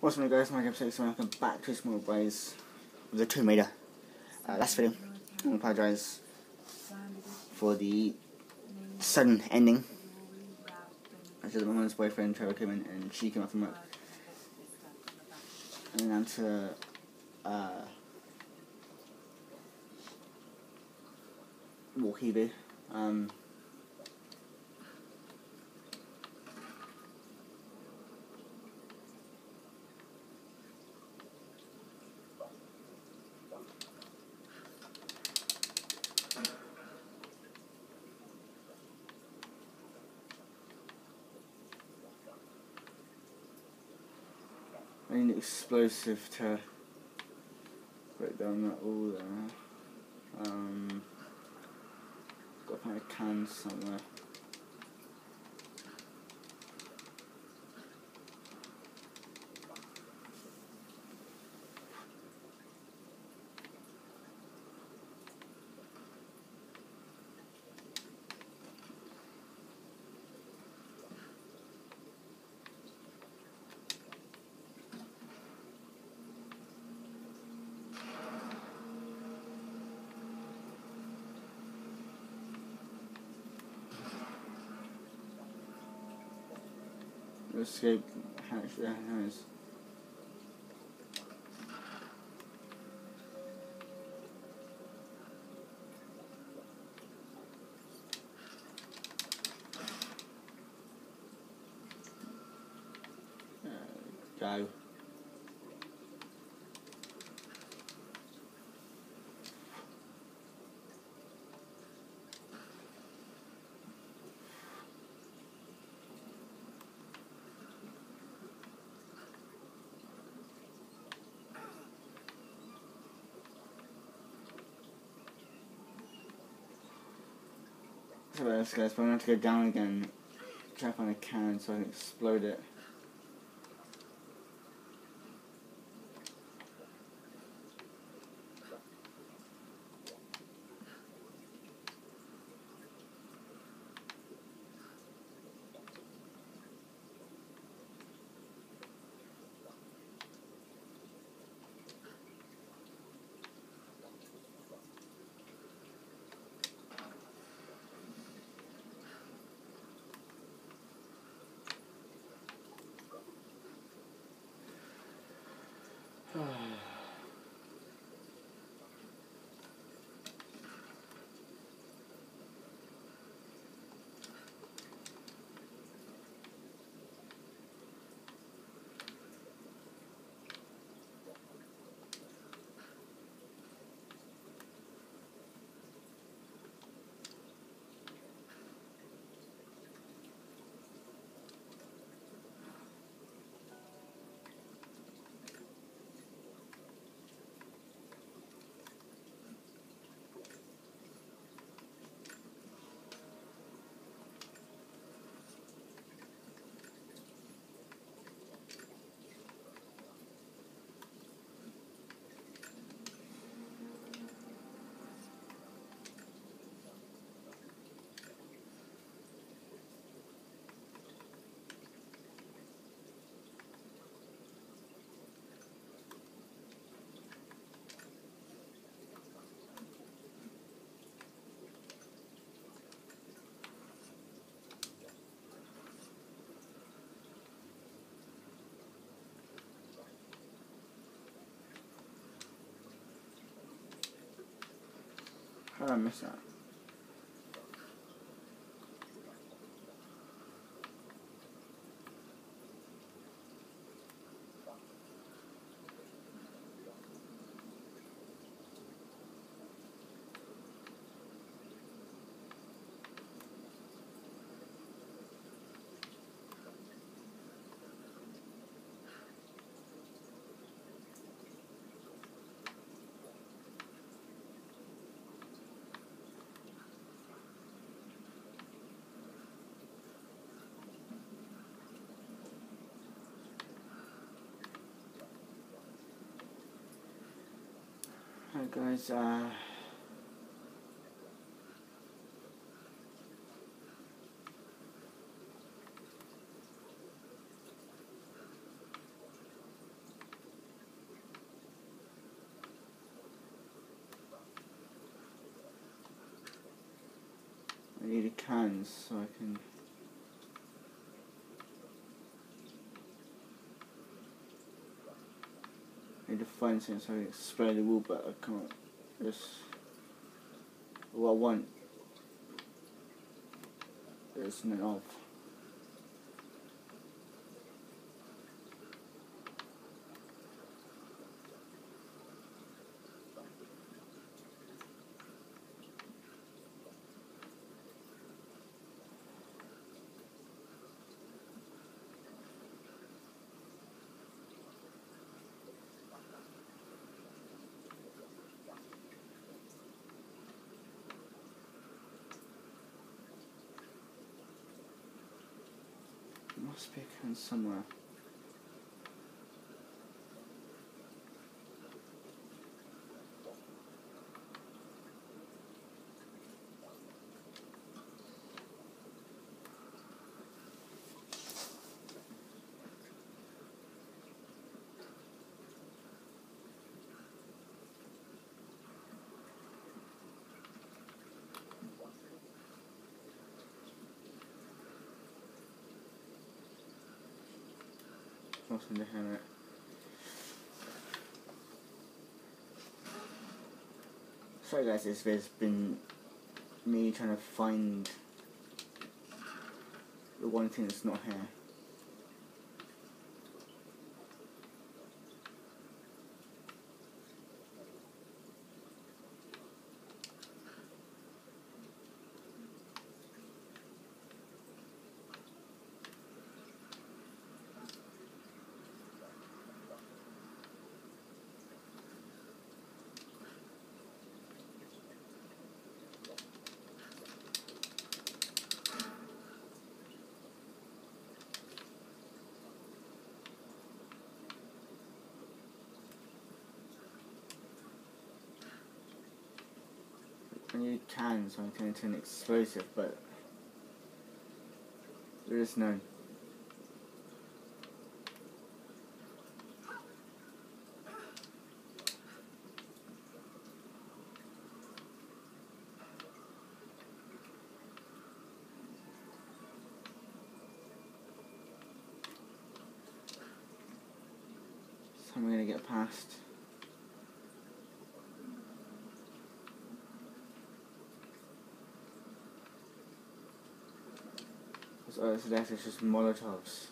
What's up guys, my episode, so welcome back to Small Boys with the Tomb Raider. Last video, I apologise for the sudden ending. I said that my mum's boyfriend Trevor came in and she came up from work. And then to Walkie. I need explosive to break down that all there. Got to find a can somewhere. Escape hatch, yeah, nice. Go. So that's guys, but I'm going to have to go down again, try to find a can so I can explode it. How did I miss that? Alright guys, cans so I can need to find something so I can spray the wool, but I can't. Just what I want is none of. Must be a can somewhere. What's in the helmet? Sorry guys, there's been me trying to find the one thing that's not here. I need cans so I can turn it into an explosive, but there is none. So I'm gonna get past. So it's left, it's just Molotovs.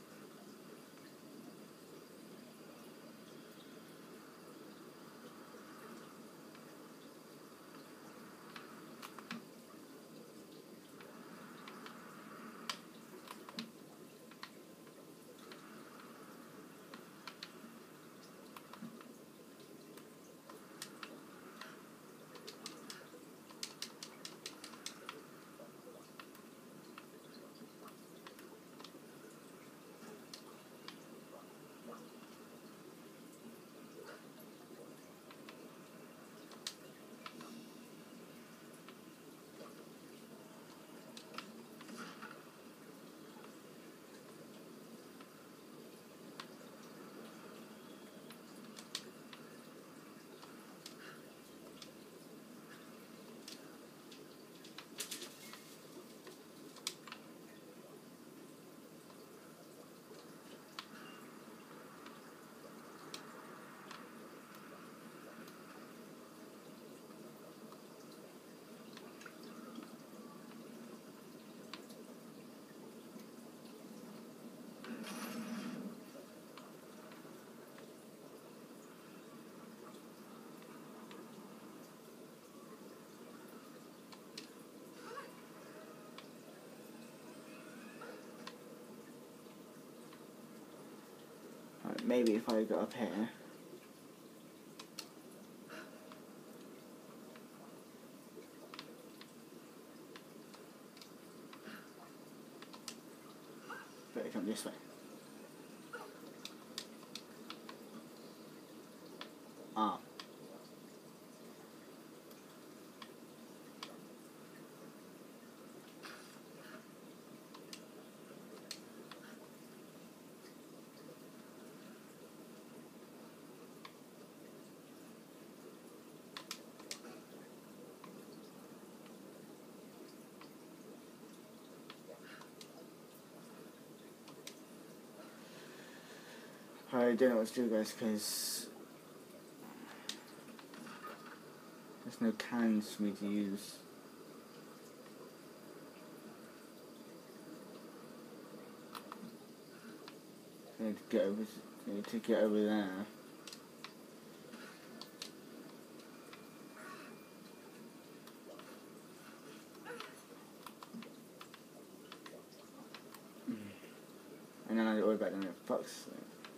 Maybe if I go up here. Better come this way. Ah. I don't know what to do, guys, because there's no cans for me to use. I need to get over there. And then I don't worry about them. Fuck's sake.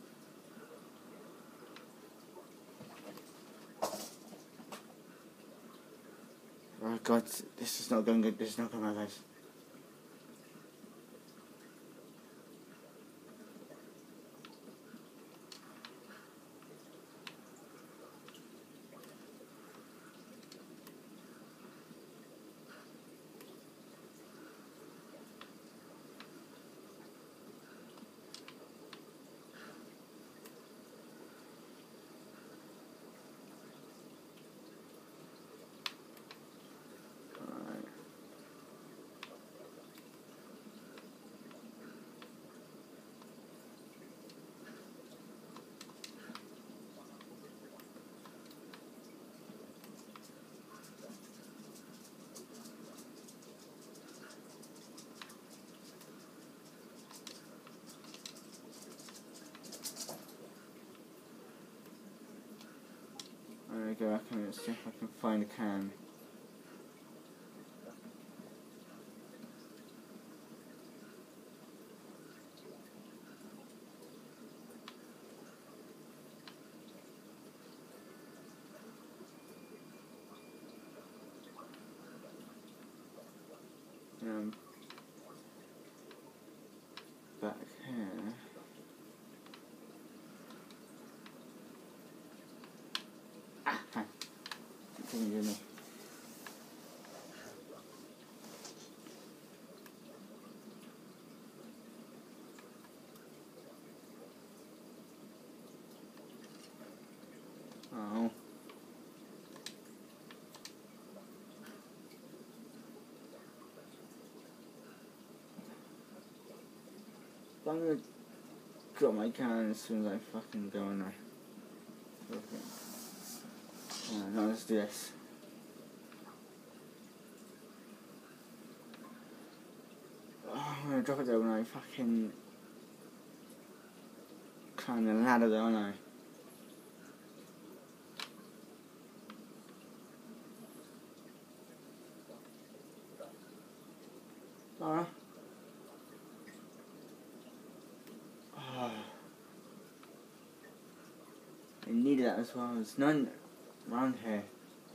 Oh god, this is not going good. This is not going well, guys. Alright, go back and see if I can find a can. Back here. Ah, fine. It didn't do me. Oh. I'm gonna drop my can as soon as I fucking go in there. Okay. Now let's do this. Oh, I'm gonna drop it there when I fucking climb the ladder there, aren't I? Laura? I needed that as well. There's none around here.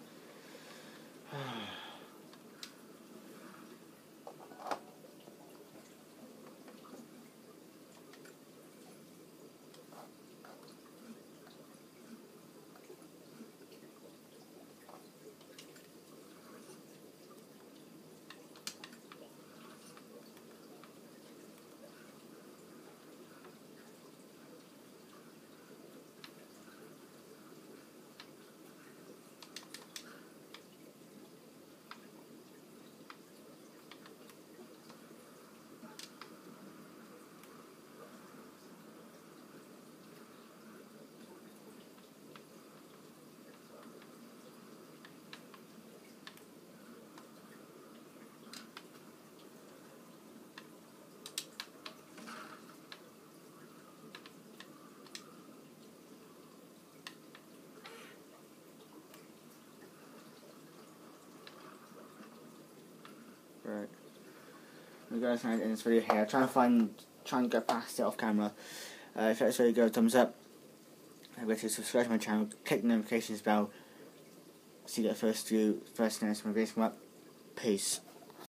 Right. You guys can end this video here. Try and get past it off camera. If that's really good, thumbs up. Remember to subscribe to my channel, click the notifications bell so you get first announcement when videos come up. Peace.